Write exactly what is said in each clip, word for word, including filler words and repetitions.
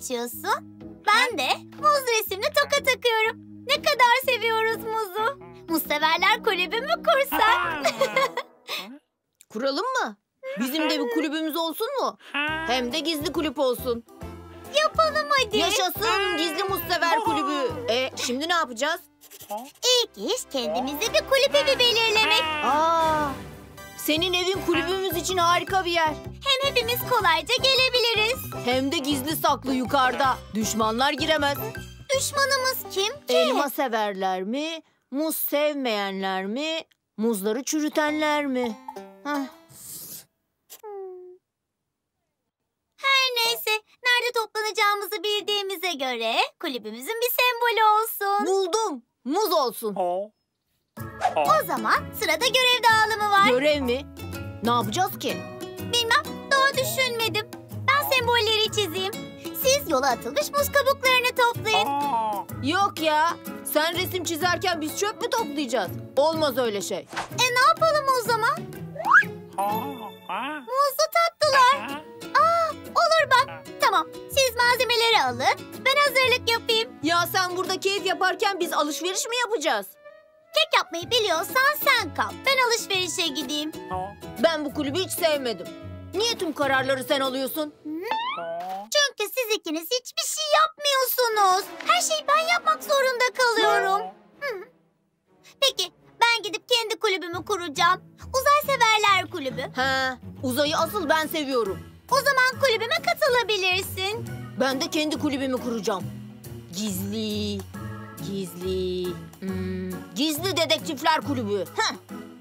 içiyorsun. Ben de muz resimli toka takıyorum. Ne kadar seviyoruz muzu. Muzseverler kulübü mü kursak? Kuralım mı? Bizim de bir kulübümüz olsun mu? Hem de gizli kulüp olsun. Yapalım hadi. Yaşasın gizli muzsever kulübü. E şimdi ne yapacağız? İlk iş kendimize bir kulüp evi belirlemek. Aa, senin evin kulübümüz için harika bir yer. Hem hepimiz kolayca gelebiliriz. Hem de gizli saklı yukarıda. Düşmanlar giremez. Düşmanımız kim ki? Elma severler mi? Muz sevmeyenler mi? Muzları çürütenler mi? Hah. Her neyse, nerede toplanacağımızı bildiğimize göre kulübümüzün bir sembolü olsun. Buldum. Muz olsun. O zaman sırada görev dağılımı var. Görev mi? Ne yapacağız ki? Bilmem, daha düşünmedim. Ben sembolleri çizeyim. Siz yola atılmış muz kabuklarını toplayın. Yok ya. Sen resim çizerken biz çöp mü toplayacağız? Olmaz öyle şey. E ne yapalım o zaman? Muzlu tatlılar. Aa, olur bak. Tamam, siz malzemeleri alın. Ben hazırlık yapayım. Ya sen burada keyif yaparken biz alışveriş mi yapacağız? Kek yapmayı biliyorsan sen kal. Ben alışverişe gideyim. Ben bu kulübü hiç sevmedim. Niye tüm kararları sen alıyorsun? Çünkü siz ikiniz hiçbir şey yapmıyorsunuz. Her şeyi ben yapmak zorunda kalıyorum. Hı. Peki, ben gidip kendi kulübümü kuracağım. Uzay Severler Kulübü. He, uzayı asıl ben seviyorum. O zaman kulübüme katılabilirsin. Ben de kendi kulübümü kuracağım. Gizli, gizli, hmm, gizli dedektifler kulübü. Heh.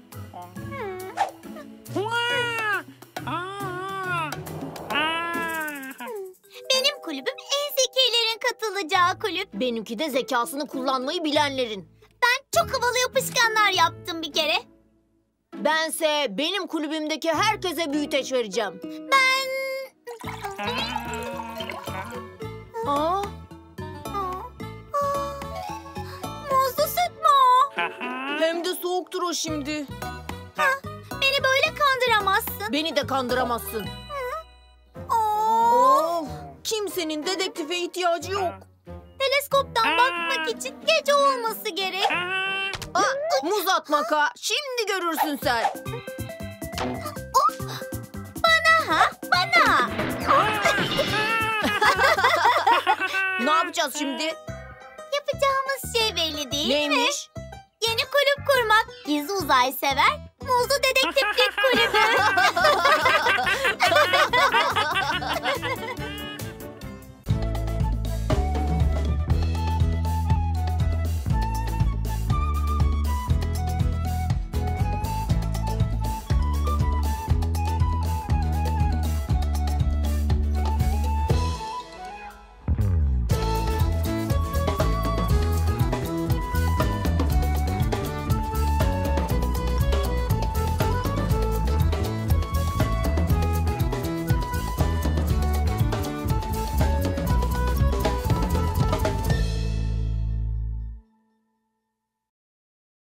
Benim kulübüm en zekilerin katılacağı kulüp. Benimki de zekasını kullanmayı bilenlerin. Ben çok havalı yapışkanlar yaptım bir kere. Bense benim kulübümdeki herkese büyüteç vereceğim. Ben... Aa, Aa, aa. Muzlu süt mü o? hem de soğuktur o şimdi. Beni böyle kandıramazsın. Beni de kandıramazsın. Oo. Of, kimsenin dedektife ihtiyacı yok. Teleskoptan bakmak için gece olması gerek. Aa, muz atmak ha. Şimdi görürsün sen. Bana ha, bana. Ne yapacağız şimdi? Yapacağımız şey belli değil mi? Neymiş? Yeni kulüp kurmak. Gizli uzay sever, muzlu dedektiflik kulübü.